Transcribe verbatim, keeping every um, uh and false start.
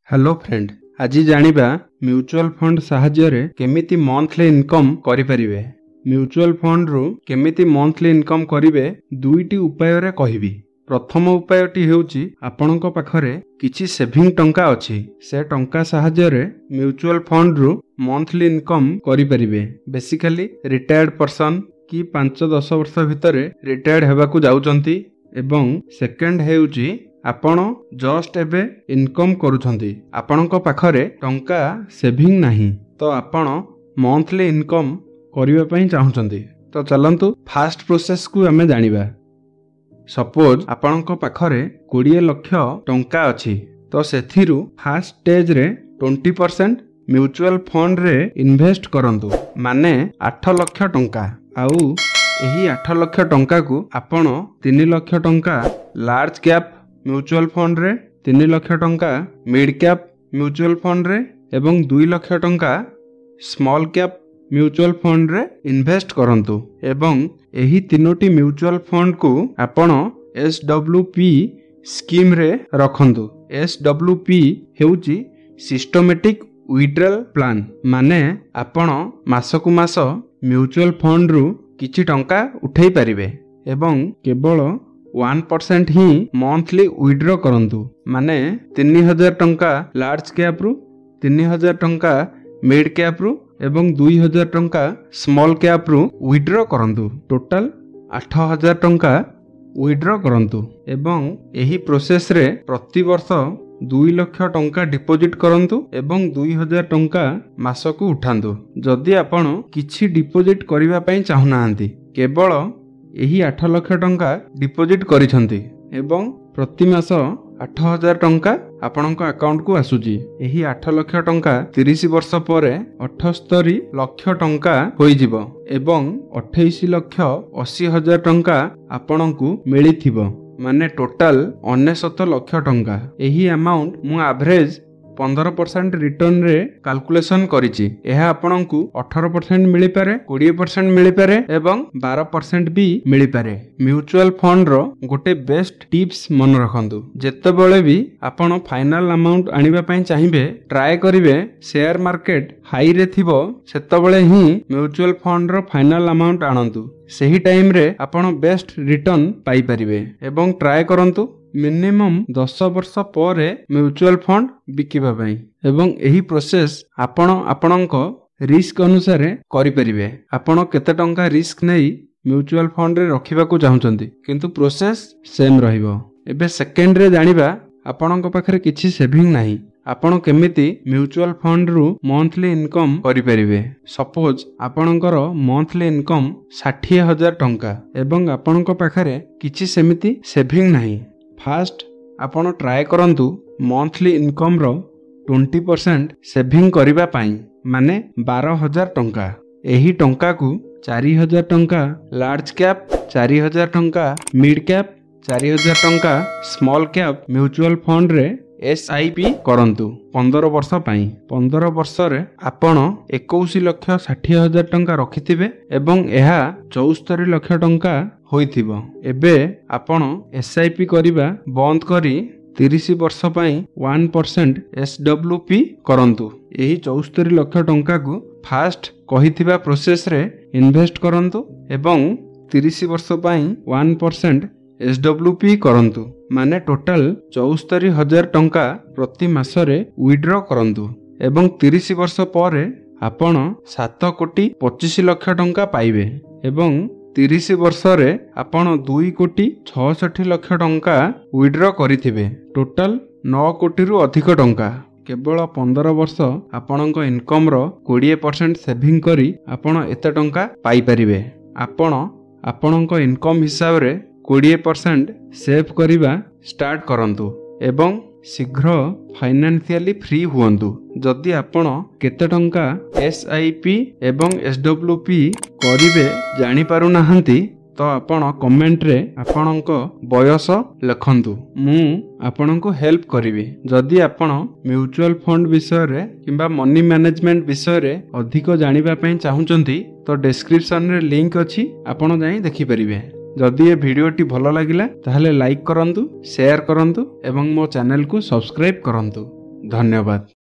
Hello friend, आज जानिबा mutual fund साहाय्य केमिति मंथली इनकम करि परिबे। म्यूचुअल फंड रु केमिति मंथली इनकम करिवे दुईटी उपाय रे कहिबी। प्रथम उपायटी हेउची आपनक पाखरे किछि सेविंग टंका अछि, से टंका साहाय्य रे म्यूचुअल फंड रु मंथली इनकम करि परिबे। बेसिकली रिटायर्ड पर्सन कि पांच दस वर्ष भितरे रिटायर्ड हेबाकू जाउचंती। एवं सेकेंड हेउची आपण जस्ट एबे इनकम करूछंती, आपणक पाखरे टंका सेविंग नाही, तो आपण मंथली इनकम करिवा पई चाहुचंती। तो चलंतु फास्ट प्रोसेस को हमें जानिबा। सपोज आपणक पाखरे बीस लाख टंका अछि, तो सेथिरु फास्ट स्टेज रे बीस परसेंट म्यूचुअल फंड रे इन्वेस्ट करंतु, माने आठ लाख टंका। आउ एही आठ लाख टंका को आपण तीन लाख टंका लार्ज कैप म्यूचुअल फंड रे, तीन लाख टंका मिड कैप म्यूचुअल फंड रे एवं दो लाख टंका स्मॉल कैप म्यूचुअल फंड रे इन्वेस्ट करंतु। एवं एही तीनोटी म्यूचुअल फंड को आपण एस डब्ल्यू पी स्कीम रे रखंतु। एस डब्ल्यू पी हेउची सिस्टमैटिक विड्रॉल प्लान, माने आपण मासकु मास म्यूचुअल फंड रु किछि टंका उठेई परिबे एवं केवल वन परसेंट ही मंथली विड्रॉ करंतु, माने तीन हजार टंका लार्ज कैप रु, तीन हजार टंका मिड कैप रु एवं दो हजार टंका स्मॉल कैप रु विड्रॉ करंतु। टोटल आठ हजार टंका विड्रॉ करंतु। एवं एही प्रोसेस रे प्रति वर्ष दो लाख टंका डिपॉजिट करंतु एवं दो हजार टंका मासकु उठांतु। जदि आपण किछि डिपॉजिट करिवा पई चाहुनांती, केवल एही आठ लाख टंका डिपॉजिट करिसंती एवं प्रति मास आठ हजार टंका आपणक अकाउंट को आसुची। एही आठ लाख टंका तीस वर्ष परे अठहत्तर लाख टंका होई जिवो एवं अट्ठाईस लाख अस्सी हजार टंका आपणकू मिलिथिबो, माने टोटल उनसठ लाख टंका। एही अमाउंट मु एवरेज पंद्रह परसेंट रिटर्न रे कैलकुलेशन करिछि। एहा आपनकू अठारह परसेंट मिली पारे, बीस परसेंट मिली पारे एवं बारह परसेंट भी मिली पारे। म्यूचुअल फंड रो गोटे बेस्ट टिप्स मन रखंतु, जेतेबेले भी आपण फाइनल अमाउंट आनिबा पई चाहिबे, ट्राई करिवे शेयर मार्केट हाई रे थिबो, सेतेबेले ही म्यूचुअल फंड रो फाइनल अमाउंट आनंतु। सही टाइम रे आपण बेस्ट रिटर्न पाई परिबे एवं ट्राई करंतु मिनिमम दस वर्ष पर म्यूचुअल फंड बिकिबा पई। एवं एही प्रोसेस आपण आपणक रिस्क अनुसार करि परिबे। आपण केते टंका रिस्क नै म्यूचुअल फंड रे रखिबा को चाहुचंती, किंतु प्रोसेस सेम रहिबो। एबे सेकेंड रे जानिबा आपणक पाखरे किछि सेविंग नाही, आपण केमिति म्यूचुअल फंड रु मंथली इनकम करि परिबे। सपोज आपणकर मंथली इनकम साठ हजार टंका एवं आपणक पाखरे किछि सेमिति सेविंग नाही। फास्ट आपण ट्राई करंतु मंथली इनकम रो बीस परसेंट सेविंग करिबा पई, माने बारह हजार टंका। एही टंका को चार हजार टंका लार्ज कैप, चार हजार टंका मिड कैप, चार हजार टंका स्मॉल कैप म्यूचुअल फंड रे एस आई पी करंतु पंद्रह वर्ष पई। पंद्रह वर्ष रे आपण इक्कीस लाख साठ हजार टंका रखिथिबे एवं एहा चौहत्तर लाख टंका होइथिबो। एबे आपण एस आई पी करिबा बंद करी तीस वर्ष पई one percent S W P करंतु। एही चौहत्तर लाख टंका को फास्ट कहिथिबा प्रोसेस रे इन्वेस्ट करंतु एवं तीस वर्ष पई one percent S W P करंतु, माने टोटल चौहत्तर हजार टंका प्रति मासरे विड्रॉ करंतु। एवं तीस वर्ष पर आपण सात कोटी पच्चीस लाख टंका पाइबे एवं तीस वर्ष रे आपण दो कोटी छियासठ लाख टंका विड्रॉ करिथिबे। टोटल नौ कोटी रु अधिक टंका। केवल पंद्रह वर्ष आपणक इनकम रो बीस परसेंट सेविंग करी आपण एते टंका पाई परिबे। आपण आपणक इनकम हिसाब रे बीस परसेंट सेव करिबा स्टार्ट करंतु एवं शीघ्र फाइनेंशियली फ्री हुअंतु। जदि आपण केते टंका एस आई पी एवं एस डब्ल्यू पी करिवे जानि पारु नाहंती, तो आपण कमेंट रे आपणक बयस लिखंतु, मु आपणको हेल्प करिवि। जदि आपण म्यूचुअल फंड विषय रे किंबा मनी मैनेजमेंट विषय रे अधिक जानिबा पई चाहुचंती, तो डिस्क्रिप्शन रे लिंक अछि, आपण जाई देखि परिबे। जदि ये भिडियोटी भल लागिला ताहले लाइक करंतु, शेयर करंतु एवं मो चैनल को सब्सक्राइब करंतु। ଧନ୍ୟବାଦ।